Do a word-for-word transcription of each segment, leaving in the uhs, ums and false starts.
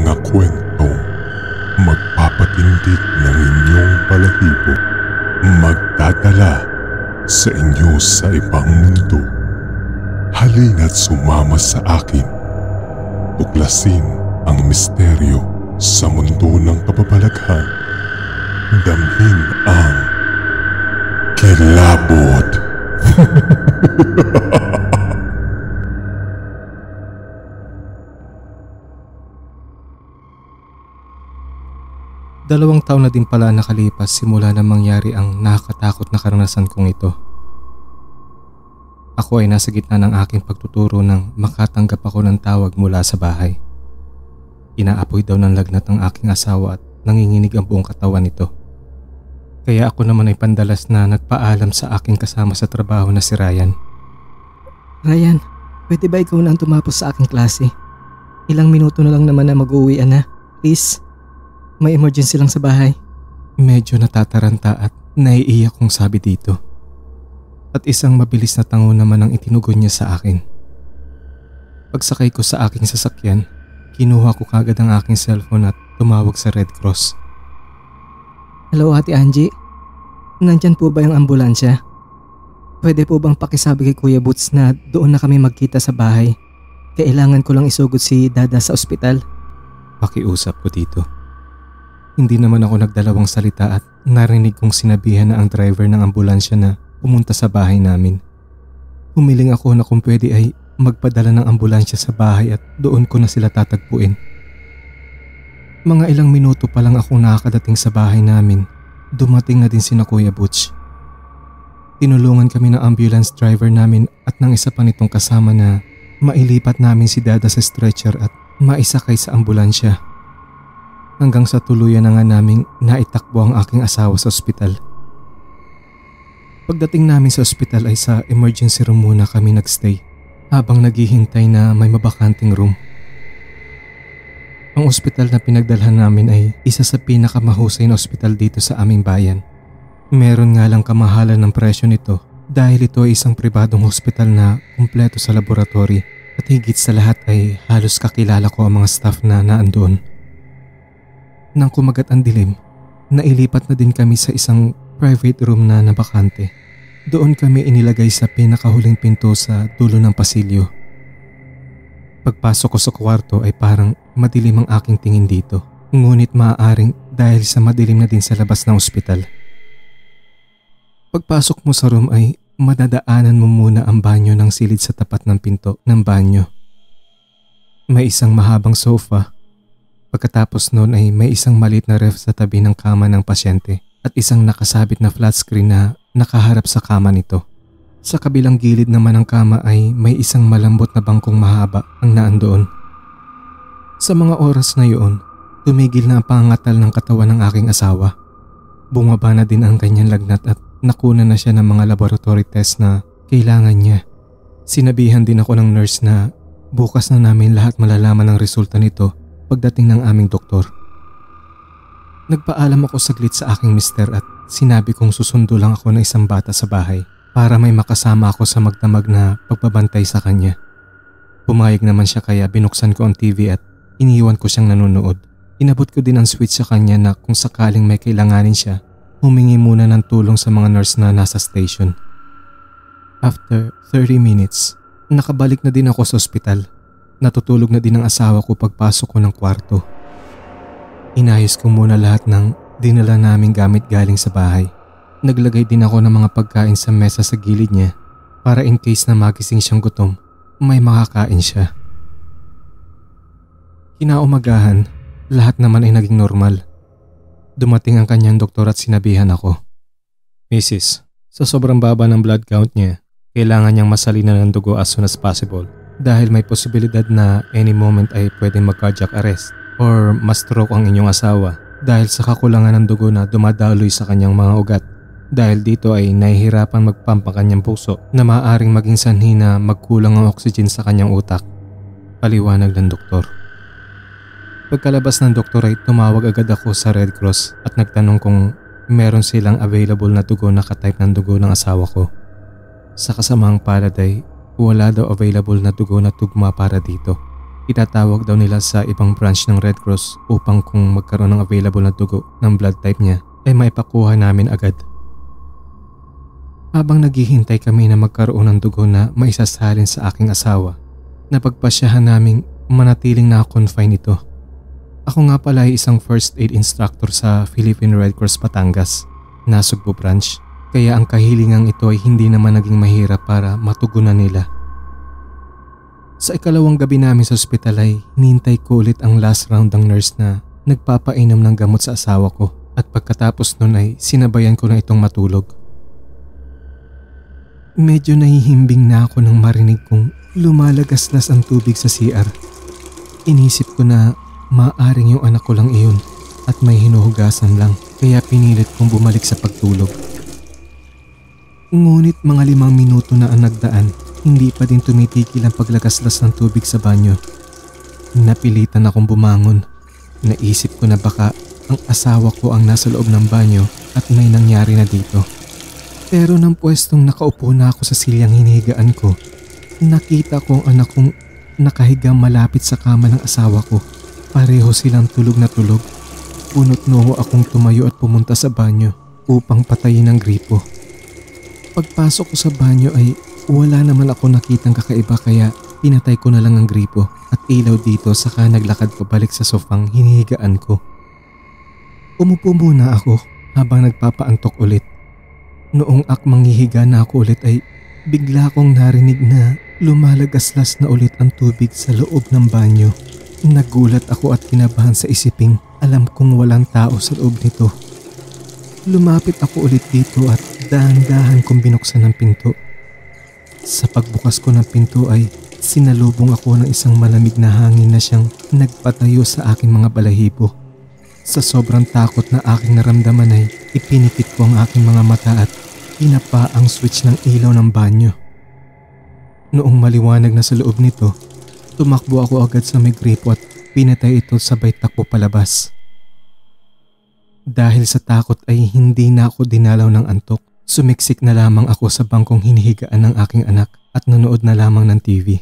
mga kwentong magpapatindig ng inyong balahibo, magdadala sa inyo sa ibang mundo. Halina't sumama sa akin. Tuklasin ang misteryo sa mundo ng kababalaghan. Damhin ang kilabot. Dalawang taon na din pala nakalipas simula na mangyari ang nakakatakot na karanasan kong ito. Ako ay nasa gitna ng aking pagtuturo nang makatanggap ako ng tawag mula sa bahay. Inaapoy daw ng lagnat ng aking asawa at nanginginig ang buong katawan nito. Kaya ako naman ay pandalas na nagpaalam sa aking kasama sa trabaho na si Ryan. Ryan, pwede ba ikaw na ang tumapos sa aking klase? Ilang minuto na lang naman na mag-uwian na. Please. May emergency lang sa bahay. Medyo natataranta at naiiyak kong sabi dito. At isang mabilis na tango naman ang itinugon niya sa akin. Pagsakay ko sa aking sasakyan, kinuha ko kagad ang aking cellphone at tumawag sa Red Cross. Hello Ate Angie, nandyan po ba yung ambulansya? Pwede po bang pakisabi kay Kuya Boots na doon na kami magkita sa bahay? Kailangan ko lang isugod si Dada sa ospital. Pakiusap ko dito. Hindi naman ako nagdalawang salita at narinig kong sinabihan na ang driver ng ambulansya na pumunta sa bahay namin. Humiling ako na kung pwede ay magpadala ng ambulansya sa bahay at doon ko na sila tatagpuin. Mga ilang minuto pa lang akong nakakadating sa bahay namin, dumating na din sina Kuya Butch. Tinulungan kami ng ambulance driver namin at ng isa pa nitong kasama na mailipat namin si Dada sa stretcher at maisakay sa ambulansya. Hanggang sa tuluyan na nga naming naitakbo ang aking asawa sa ospital. Pagdating namin sa ospital ay sa emergency room muna kami nagstay habang naghihintay na may mabakanting room. Ang ospital na pinagdalhan namin ay isa sa pinakamahusay na ospital dito sa aming bayan. Meron nga lang kamahalan ng presyo nito dahil ito ay isang pribadong hospital na kumpleto sa laboratory at higit sa lahat ay halos kakilala ko ang mga staff na naandoon. Nang kumagat ang dilim, nailipat na din kami sa isang private room na nabakante. Doon kami inilagay sa pinakahuling pinto sa dulo ng pasilyo. Pagpasok ko sa kwarto ay parang madilim ang aking tingin dito. Ngunit maaaring dahil sa madilim na din sa labas ng ospital. Pagpasok mo sa room ay madadaanan mo muna ang banyo ng silid sa tapat ng pinto ng banyo. May isang mahabang sofa. Pagkatapos noon ay may isang maliit na ref sa tabi ng kama ng pasyente at isang nakasabit na flat screen na nakaharap sa kama nito. Sa kabilang gilid naman ng kama ay may isang malambot na bangkong mahaba ang naandoon. Sa mga oras na yun, tumigil na ang pangangatal ng katawan ng aking asawa. Bumaba na din ang kanyang lagnat at nakuna na siya ng mga laboratory test na kailangan niya. Sinabihan din ako ng nurse na bukas na namin lahat malalaman ang resulta nito pagdating ng aming doktor. Nagpaalam ako saglit sa aking mister at sinabi kong susundo lang ako ng isang bata sa bahay para may makasama ako sa magdamag na pagbabantay sa kanya. Pumayag naman siya kaya binuksan ko ang T V at iniwan ko siyang nanonood. Inabot ko din ang switch sa kanya na kung sakaling may kailanganin siya, humingi muna ng tulong sa mga nurse na nasa station. After thirty minutes, nakabalik na din ako sa ospital. Natutulog na din ang asawa ko pagpasok ko ng kwarto. Inayos ko muna lahat ng dinala naming gamit galing sa bahay. Naglagay din ako ng mga pagkain sa mesa sa gilid niya para in case na magising siyang gutom, may makakain siya. Kinaumagahan, lahat naman ay naging normal. Dumating ang kanyang doktor at sinabihan ako, "Missus, sa sobrang baba ng blood count niya, kailangan niyang masalinan ng dugo as soon as possible dahil may posibilidad na any moment ay pwedeng mag-cardiac arrest or ma-stroke ang inyong asawa dahil sa kakulangan ng dugo na dumadaloy sa kanyang mga ugat. Dahil dito ay nahihirapan magpump ang kanyang puso na maaaring maging sanhi na magkulang ang oxygen sa kanyang utak." Paliwanag ng doktor. Pagkalabas ng doktor ay tumawag agad ako sa Red Cross at nagtanong kung meron silang available na dugo na katype ng dugo ng asawa ko. Sa kasamaang palad ay wala daw available na dugo na tugma para dito. Itatawag daw nila sa ibang branch ng Red Cross upang kung magkaroon ng available na dugo ng blood type niya ay maipakuha namin agad. Habang naghihintay kami na magkaroon ng dugo na maisasalin sa aking asawa, napagpasyahan naming manatiling naka-confine ito. Ako nga pala ay isang first aid instructor sa Philippine Red Cross Batangas, Nasugbu branch, kaya ang kahilingang ito ay hindi naman naging mahirap para matugunan nila. Sa ikalawang gabi namin sa ospital ay hinintay ko ulit ang last round ng nurse na nagpapainom ng gamot sa asawa ko at pagkatapos nun ay sinabayan ko na itong matulog. Medyo nahihimbing na ako nang marinig kong lumalagaslas ang tubig sa C R. Inisip ko na maaring yung anak ko lang iyon at may hinuhugasan lang kaya pinilit kong bumalik sa pagtulog. Ngunit mga limang minuto na ang nagdaan, hindi pa din tumitigil ang paglagaslas ng tubig sa banyo. Napilitan akong bumangon. Naisip ko na baka ang asawa ko ang nasa loob ng banyo at may nangyari na dito. Pero nang pwestong nakaupo na ako sa silyang hinihigaan ko, nakita ko ang anak kong nakahiga malapit sa kama ng asawa ko. Pareho silang tulog na tulog. Punot noo akong tumayo at pumunta sa banyo upang patayin ang gripo. Pagpasok ko sa banyo ay wala naman ako nakitang kakaiba kaya pinatay ko na lang ang gripo at ilaw dito saka naglakad pabalik sa sofang hinihigaan ko. Umupo muna ako habang nagpapaantok ulit. Noong akmang hihiga na ako ulit ay bigla kong narinig na lumalagaslas na ulit ang tubig sa loob ng banyo. Nagulat ako at kinabahan sa isiping alam kong walang tao sa loob nito. Lumapit ako ulit dito at dahan-dahan kong binuksan ang pinto. Sa pagbukas ko ng pinto ay sinalubong ako ng isang malamig na hangin na siyang nagpatayo sa aking mga balahibo. Sa sobrang takot na aking naramdaman ay ipinipit ko ang aking mga mata at pinapa ang switch ng ilaw ng banyo. Noong maliwanag na sa loob nito, tumakbo ako agad sa may gripo at pinatay ito sabay takbo palabas. Dahil sa takot ay hindi na ako dinalaw ng antok. Sumiksik na lamang ako sa bangkong hinihigaan ng aking anak at nanood na lamang ng T V.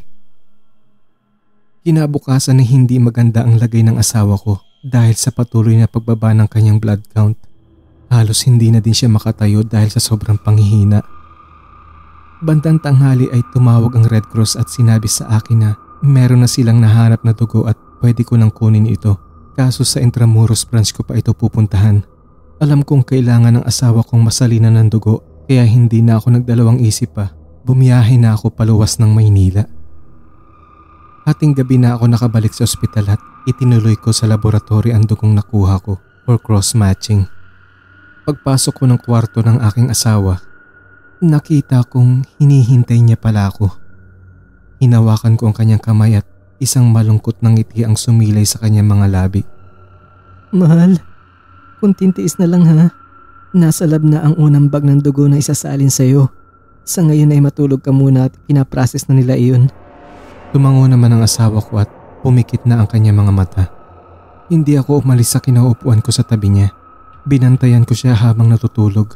Kinabukasan ay hindi maganda ang lagay ng asawa ko dahil sa patuloy na pagbaba ng kanyang blood count. Halos hindi na din siya makatayo dahil sa sobrang panghihina. Bandang tanghali ay tumawag ang Red Cross at sinabi sa akin na meron na silang nahanap na dugo at pwede ko nang kunin ito. Kaso sa Intramuros branch ko pa ito pupuntahan. Alam kong kailangan ng asawa kong masalinan ng dugo kaya hindi na ako nagdalawang isip pa. Bumiyahe na ako paluwas ng Maynila. Hating gabi na ako nakabalik sa ospital at itinuloy ko sa laboratory ang dugong nakuha ko for cross-matching. Pagpasok ko ng kwarto ng aking asawa, nakita kong hinihintay niya pala ako. Hinawakan ko ang kanyang kamay at isang malungkot na ngiti ang sumilay sa kanyang mga labi. Mahal, kunting tiis na lang ha. Nasa lab na ang unang bag ng dugo na isasalin sa'yo. Sa ngayon ay matulog ka muna at pinaprocess na nila iyon. Tumango naman ang asawa ko at pumikit na ang kanyang mga mata. Hindi ako umalis sa kinauupuan ko sa tabi niya. Binantayan ko siya habang natutulog.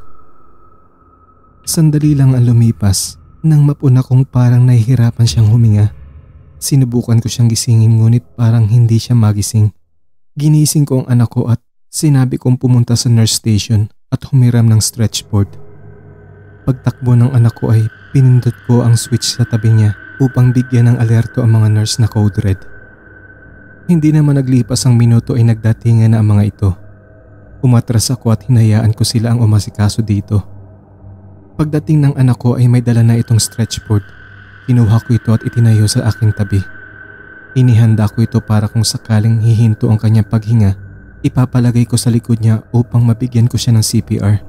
Sandali lang ang lumipas nang mapuna kong parang nahihirapan siyang huminga. Sinubukan ko siyang gisingin ngunit parang hindi siya magising. Ginising ko ang anak ko at sinabi kong pumunta sa nurse station at humiram ng stretch board. Pagtakbo ng anak ko ay pinindot ko ang switch sa tabi niya upang bigyan ng alerto ang mga nurse na code red. Hindi naman naglipas ang minuto ay nagdatingan na ang mga ito. Umatras ako at hinayaan ko sila ang umasikaso dito. Pagdating ng anak ko ay may dala na itong stretch board. Kinuha ko ito at itinayo sa aking tabi. Inihanda ko ito para kung sakaling hihinto ang kanyang paghinga, ipapalagay ko sa likod niya upang mabigyan ko siya ng C P R.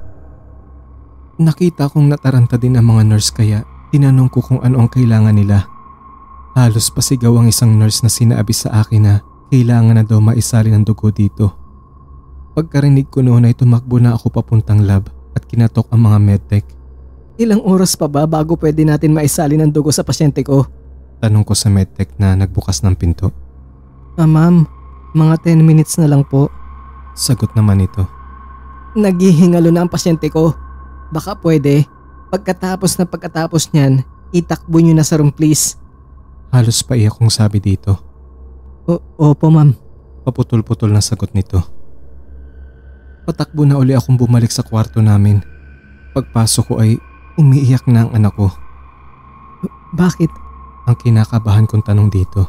Nakita kong nataranta din ang mga nurse kaya tinanong ko kung ano ang kailangan nila. Halos pasigaw ang isang nurse na sinabi sa akin na kailangan na daw maisalin ang dugo dito. Pagkarinig ko noon ay tumakbo na ako papuntang lab at kinatok ang mga medtech. Ilang oras pa ba bago pwede natin maisalin ang dugo sa pasyente ko? Tanong ko sa medtech na nagbukas ng pinto. Ah ma'am, mga ten minutes na lang po. Sagot naman ito. Naghihingalo na ang pasyente ko. Baka pwede, pagkatapos na pagkatapos niyan, itakbo niyo na sa room please. Halos paiyak kong sabi dito. O- opo ma'am. Paputol-putol na sagot nito. Patakbo na uli akong bumalik sa kwarto namin. Pagpasok ko ay umiiyak na ang anak ko. Bakit? Ang kinakabahan kong tanong dito.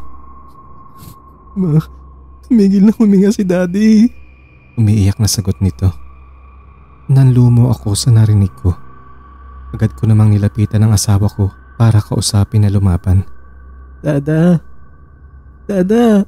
Ma, tumigil na huminga si Daddy. Umiiyak na sagot nito. Nanlumo ako sa narinig ko. Agad ko namang nilapitan ang asawa ko para kausapin na lumaban. Dada. Dada.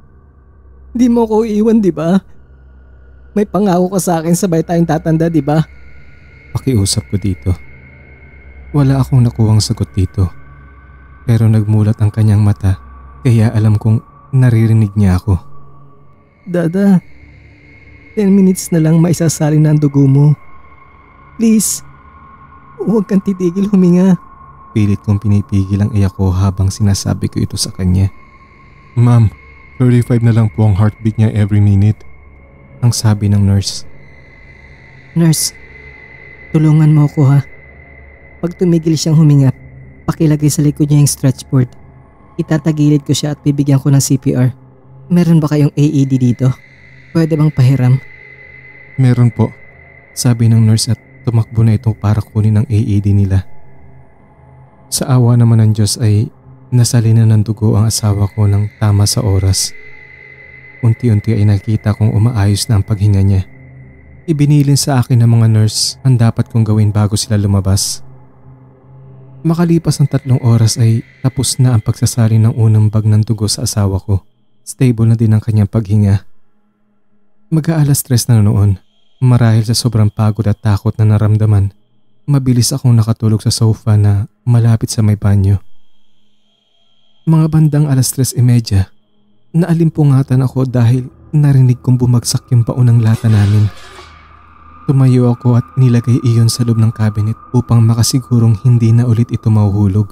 Di mo ko iiwan, di ba? May pangako ka sa akin sabay tayong tatanda, di ba? Pakiusap ko dito. Wala akong nakuhang sagot dito. Pero nagmulat ang kanyang mata kaya alam kong naririnig niya ako. Dada, ten minutes na lang maisasali na ang dugo mo. Please, huwag kang titigil huminga. Pilit kong pinipigil ang iyak ko habang sinasabi ko ito sa kanya. Ma'am, thirty-five na lang po ang heartbeat niya every minute. Ang sabi ng nurse. Nurse, tulungan mo ako ha. Pag tumigil siyang huminga, pakilagay sa likod niya yung stretch board. Itatagilid ko siya at bibigyan ko ng C P R. Meron ba kayong A E D dito? Pwede bang pahiram? Meron po, sabi ng nurse at tumakbo na ito para kunin ang A E D nila. Sa awa naman ng Diyos ay nasalina ng dugo ang asawa ko ng tama sa oras. Unti-unti ay nakita kong umaayos na ang paghinga niya. Ibinilin sa akin ng mga nurse ang dapat kong gawin bago sila lumabas. Makalipas ng tatlong oras ay tapos na ang pagsasalin ng unang bag ng dugo sa asawa ko. Stable na din ang kanyang paghinga. Mag-aalas tres na noon. Marahil sa sobrang pagod at takot na naramdaman, mabilis akong nakatulog sa sofa na malapit sa may banyo. Mga bandang alas tres e medya, naalimpungatan ako dahil narinig kong bumagsak yung paunang lata namin. Tumayo ako at nilagay iyon sa loob ng cabinet upang makasigurong hindi na ulit ito mahuhulog.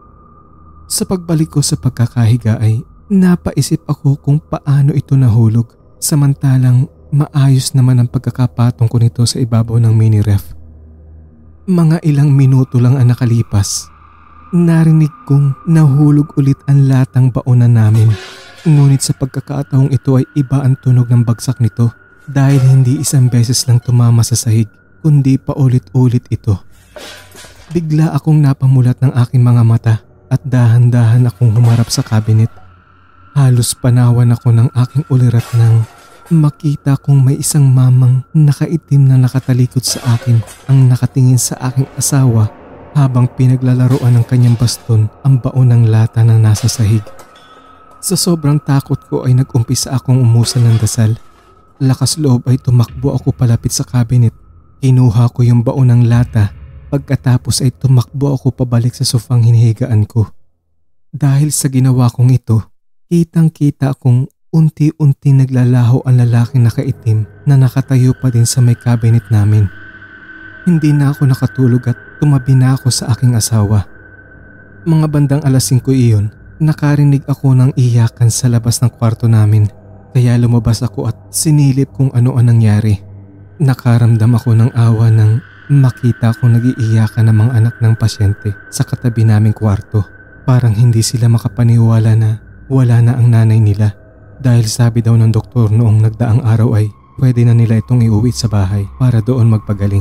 Sa pagbalik ko sa pagkakahiga ay napaisip ako kung paano ito nahulog samantalang maayos naman ang pagkakapatong ko nito sa ibabaw ng mini ref. Mga ilang minuto lang ang nakalipas. Narinig kong nahulog ulit ang latang baonan namin. Ngunit sa pagkakataong ito ay iba ang tunog ng bagsak nito dahil hindi isang beses lang tumama sa sahig kundi paulit-ulit ito. Bigla akong napamulat ng aking mga mata at dahan-dahan akong humarap sa cabinet. Halos panawan ako ng aking ulirat nang makita kong may isang mamang nakaitim na nakatalikod sa akin ang nakatingin sa aking asawa habang pinaglalaroan ng kanyang baston ang baon ng lata na nasa sahig. Sa sobrang takot ko ay nag-umpisa akong umusan ng dasal. Lakas loob ay tumakbo ako palapit sa cabinet. Kinuha ko yung baon ng lata. Pagkatapos ay tumakbo ako pabalik sa sofang hinihigaan ko. Dahil sa ginawa kong ito, kitang-kita kong unti-unti naglalaho ang lalaking nakaitim na nakatayo pa din sa may cabinet namin. Hindi na ako nakatulog at tumabi na ako sa aking asawa. Mga bandang alas singko iyon, nakarinig ako ng iyakan sa labas ng kwarto namin. Kaya lumabas ako at sinilip kung ano ang nangyari. Nakaramdam ako ng awa nang makita kong nag-iiyakan ng mga anak ng pasyente sa katabi naming kwarto. Parang hindi sila makapaniwala na wala na ang nanay nila. Dahil sabi daw ng doktor noong nagdaang araw ay pwede na nila itong iuwi sa bahay para doon magpagaling.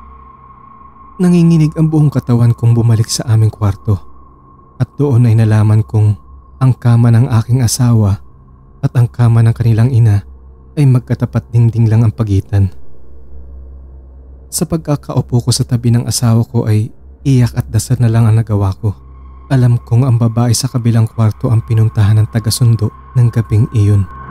Nanginginig ang buong katawan kong bumalik sa aming kwarto. At doon ay nalaman kong ang kama ng aking asawa at ang kama ng kanilang ina ay magkatapat dingding lang ang pagitan. Sa pagkakaupo ko sa tabi ng asawa ko ay iyak at dasal na lang ang nagawa ko. Alam kong ang babae sa kabilang kwarto ang pinuntahan ng taga-sundo ng gabing iyon.